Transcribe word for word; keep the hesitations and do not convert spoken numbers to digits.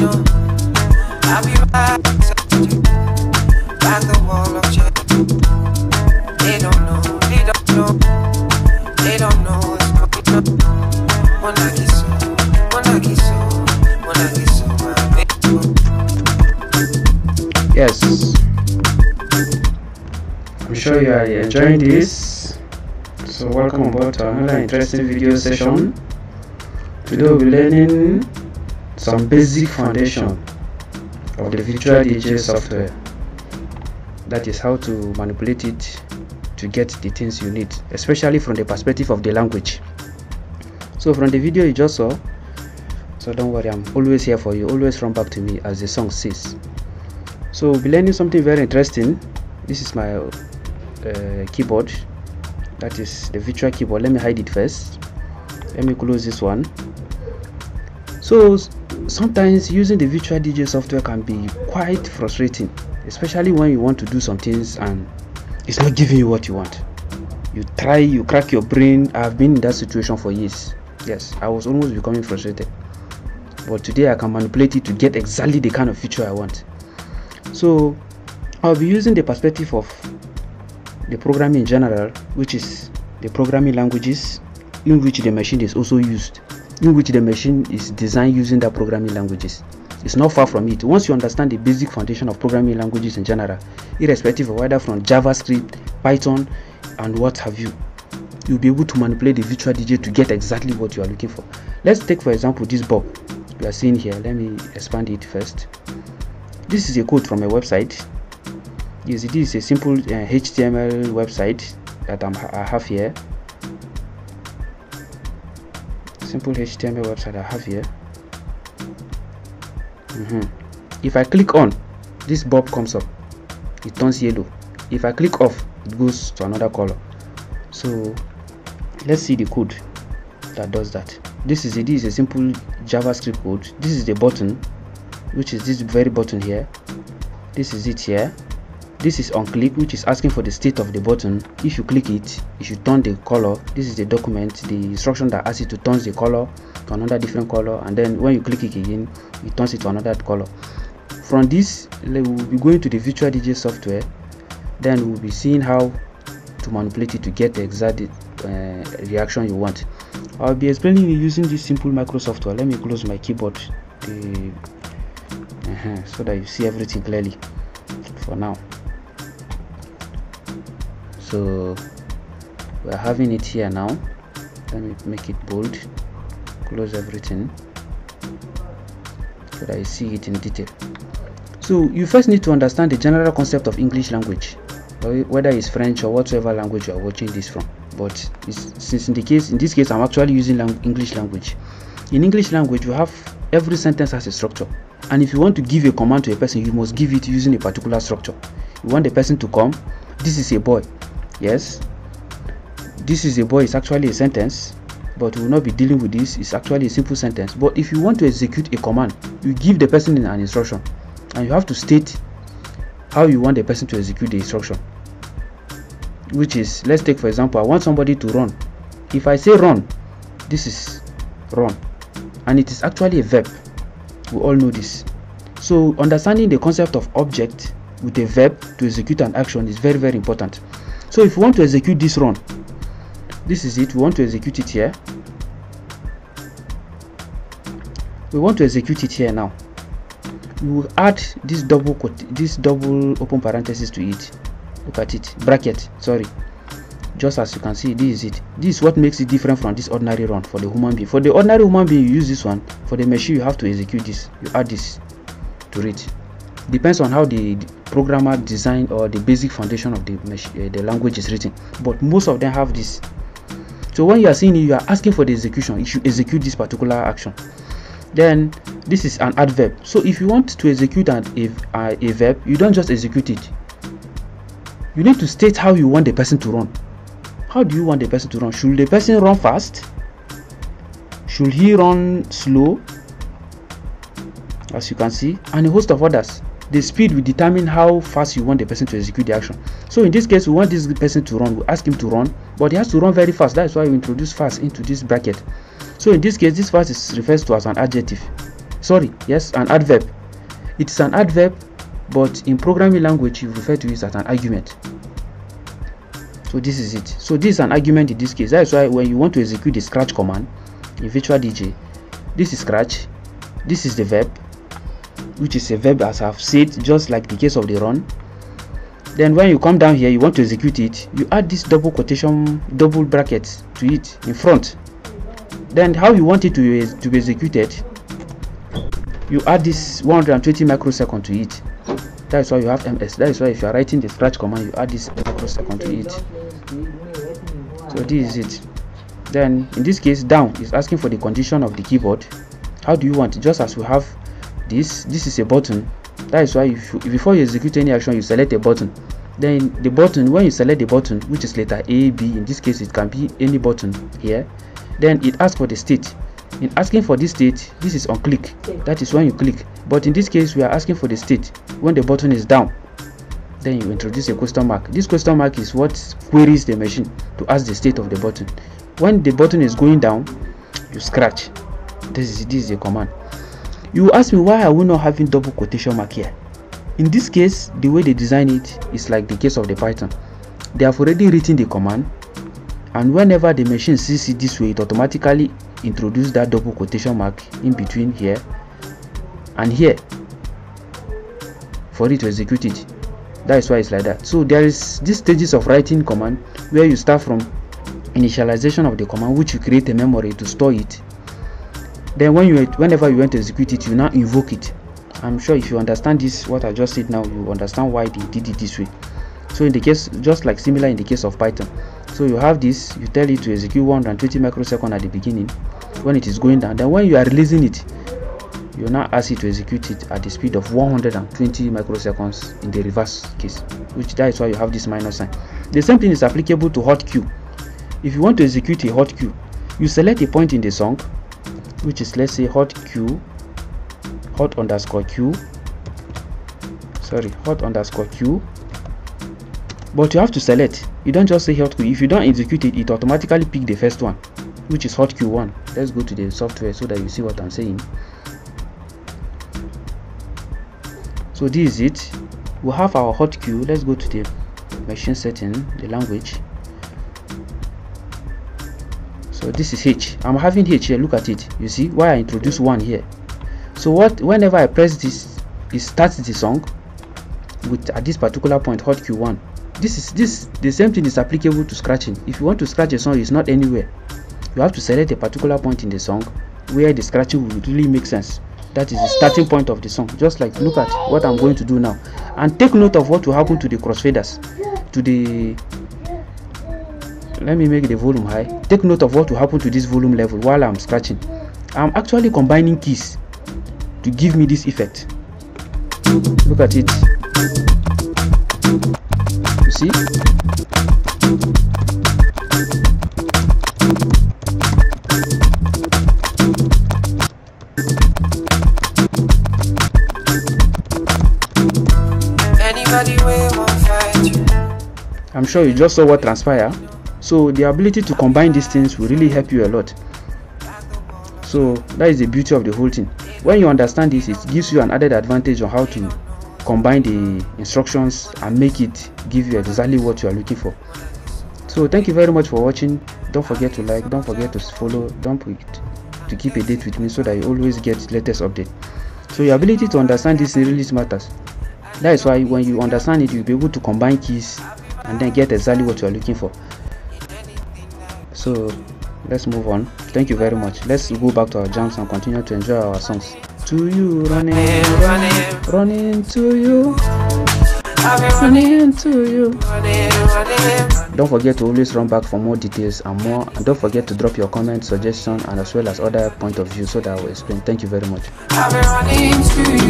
know. I'll be right beside you, like the wall of jet. They don't know, they don't know, they don't know what's going on. When I get so, when I get so, when I get so, my baby. Yes, I'm sure you are enjoying this. So welcome aboard to another interesting video session. Today we'll be learning some basic foundation of the Virtula D J software. That is how to manipulate it to get the things you need, especially from the perspective of the language. So from the video you just saw, so don't worry, I'm always here for you. Always run back to me, as the song says. So we'll be learning something very interesting. This is my uh, keyboard. That is the virtual keyboard. Let me hide it first. Let me close this one. So sometimes using the Virtula D J software can be quite frustrating, especially when you want to do some things and it's not giving you what you want. You try, you crack your brain. I've been in that situation for years. Yes, I was almost becoming frustrated, but today I can manipulate it to get exactly the kind of feature I want. So I'll be using the perspective of the programming in general, which is the programming languages in which the machine is also used, in which the machine is designed using the programming languages. It's not far from it. Once you understand the basic foundation of programming languages in general, irrespective of whether from JavaScript, Python, and what have you, you'll be able to manipulate the Virtula D J to get exactly what you are looking for. Let's take, for example, this bulb we are seeing here. Let me expand it first. This is a code from a website. Yes, it is a simple uh, H T M L website that I'm, I have here. Simple H T M L website I have here. Mm-hmm. If I click on, this bulb comes up. It turns yellow. If I click off, it goes to another color. So let's see the code that does that. This is a, this is a simple JavaScript code. This is the button, which is this very button here. This is it here. This is on click, which is asking for the state of the button. If you click it, it should turn the color. This is the document, the instruction that asks you to turn the color to another different color, and then when you click it again, it turns it to another color. From this, we'll be going to the Virtula D J software. Then we'll be seeing how to manipulate it to get the exact uh, reaction you want. I'll be explaining you using this simple micro software. Let me close my keyboard the, uh-huh, so that you see everything clearly for now. So we're having it here now. Let me make it bold, close everything so that you see it in detail. So you first need to understand the general concept of English language, whether it's French or whatever language you are watching this from. But it's, since in the case in this case I'm actually using lang English language. In English language, you have every sentence has a structure, and if you want to give a command to a person, you must give it using a particular structure. You want the person to come. This is a boy. Yes, this is a boy is actually a sentence, but we will not be dealing with this. It's actually a simple sentence. But if you want to execute a command, you give the person an instruction, and you have to state how you want the person to execute the instruction, which is, let's take for example, I want somebody to run. If I say run, this is run, and it is actually a verb. We all know this. So understanding the concept of object with a verb to execute an action is very very important. So if you want to execute this run, this is it. We want to execute it here. We want to execute it here now. We will add this double quote, this double open parenthesis to it. Look at it, bracket. Sorry. Just as you can see, this is it. This is what makes it different from this ordinary run for the human being. For the ordinary human being, you use this one. For the machine, you have to execute this. You add this to it. Depends on how the, the programmer design or the basic foundation of the uh, the language is written, but most of them have this. So when you are seeing it, you are asking for the execution. You should execute this particular action. Then this is an adverb. So if you want to execute an a, a, a verb, you don't just execute it. You need to state how you want the person to run. How do you want the person to run? Should the person run fast? Should he run slow? As you can see, and a host of others. The speed will determine how fast you want the person to execute the action. So in this case, we want this person to run. We ask him to run, but he has to run very fast. That's why we introduce fast into this bracket. So in this case, this fast is refers to as an adjective. sorry, yes, an adverb. It's an adverb, but in programming language you refer to it as an argument. So this is it. So this is an argument in this case. That's why when you want to execute the scratch command in Virtula D J, this is scratch, this is the verb, which is a verb as I've said, just like the case of the run. Then when you come down here, you want to execute it, you add this double quotation, double brackets to it in front. Then how you want it to, to be executed, you add this one hundred twenty microsecond to it. That is why you have M S. That is why if you are writing the scratch command, you add this microsecond to it. So this is it. Then in this case, down is asking for the condition of the keyboard. How do you want it? Just as we have this, this is a button. That is why if you, before you execute any action, you select a button. Then the button, when you select the button, which is letter A, B, in this case it can be any button here, then it asks for the state. In asking for this state, this is on click. That is when you click. But in this case, we are asking for the state when the button is down. Then you introduce a question mark. This question mark is what queries the machine to ask the state of the button. When the button is going down, you scratch. This is this is a command. You ask me, why are we not having double quotation mark here? In this case, the way they design it is like the case of the Python. They have already written the command, and whenever the machine sees it this way, it automatically introduces that double quotation mark in between here and here for it to execute it. That is why it's like that. So there is these stages of writing command where you start from initialization of the command, which you create a memory to store it. Then when you whenever you want to execute it, you now invoke it. I'm sure if you understand this, what I just said now, you understand why they did it this way. So in the case, just like similar in the case of Python, so you have this, you tell it to execute one hundred twenty microseconds at the beginning when it is going down. Then when you are releasing it, you now ask it to execute it at the speed of one hundred twenty microseconds in the reverse case, which that is why you have this minus sign. The same thing is applicable to hot Q. If you want to execute a hot Q, you select a point in the song, which is, let's say, hot Q, hot underscore Q, sorry, hot underscore Q. But you have to select. You don't just say hot Q. If you don't execute it, it automatically pick the first one, which is hot Q one. Let's go to the software so that you see what I'm saying. So this is it. We have our hot Q. Let's go to the machine setting, the language. So this is H. I'm having H here. Look at it. You see why I introduced one here. So what? Whenever I press this, it starts the song with at this particular point hot Q one. This is this the same thing is applicable to scratching. If you want to scratch a song, it's not anywhere. You have to select a particular point in the song where the scratching will really make sense. That is the starting point of the song. Just like look at what I'm going to do now, and take note of what will happen to the crossfaders, to the. Let me make the volume high. Take note of what will happen to this volume level while I'm scratching. I'm actually combining keys to give me this effect. Look at it. You see? Anybody will fight you. I'm sure you just saw what transpired. So the ability to combine these things will really help you a lot. So that is the beauty of the whole thing. When you understand this, it gives you an added advantage on how to combine the instructions and make it give you exactly what you are looking for. So thank you very much for watching. Don't forget to like, don't forget to follow, don't forget to keep a date with me so that you always get latest update. So your ability to understand this really matters. That is why when you understand it, you'll be able to combine keys and then get exactly what you are looking for. So let's move on. Thank you very much. Let's go back to our jams and continue to enjoy our songs. To you, running, running, running to you, running to you. Don't forget to always run back for more details and more, and don't forget to drop your comment, suggestion, and as well as other point of view so that I will explain. Thank you very much.